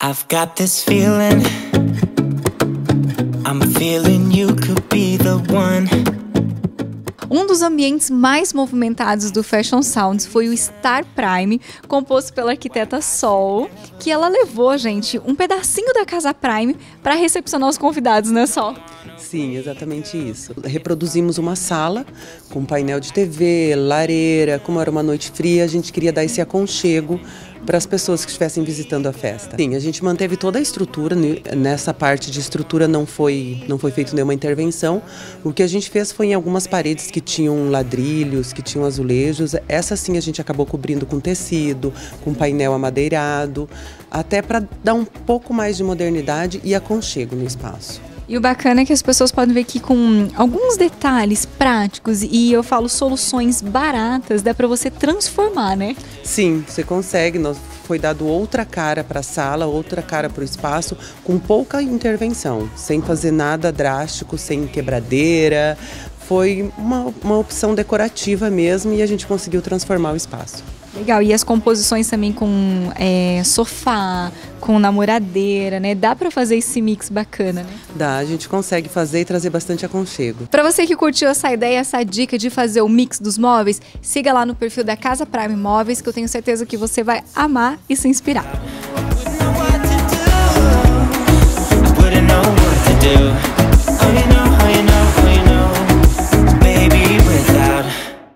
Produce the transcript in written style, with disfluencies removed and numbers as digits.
I've got this feeling, I'm feeling you could be the one. Um dos ambientes mais movimentados do Fashion Sounds foi o Star Prime, composto pela arquiteta Sol, que ela levou, gente, um pedacinho da Casa Prime para recepcionar os convidados, né, Sol? Sim, exatamente isso. Reproduzimos uma sala com painel de TV, lareira. Como era uma noite fria, a gente queria dar esse aconchego para as pessoas que estivessem visitando a festa. Sim, a gente manteve toda a estrutura, nessa parte de estrutura não foi feita nenhuma intervenção. O que a gente fez foi em algumas paredes que tinham ladrilhos, que tinham azulejos. Essa sim a gente acabou cobrindo com tecido, com painel amadeirado, até para dar um pouco mais de modernidade e aconchego no espaço. E o bacana é que as pessoas podem ver que com alguns detalhes práticos e eu falo soluções baratas, dá para você transformar, né? Sim, você consegue. Foi dado outra cara para a sala, outra cara para o espaço, com pouca intervenção, sem fazer nada drástico, sem quebradeira. Foi uma opção decorativa mesmo e a gente conseguiu transformar o espaço. Legal, e as composições também com sofá, com namoradeira, né? Dá pra fazer esse mix bacana, né? Dá, a gente consegue fazer e trazer bastante aconchego. Pra você que curtiu essa ideia, essa dica de fazer o mix dos móveis, siga lá no perfil da Casa Prime Móveis, que eu tenho certeza que você vai amar e se inspirar. Wouldn't know what to do. Oh, you know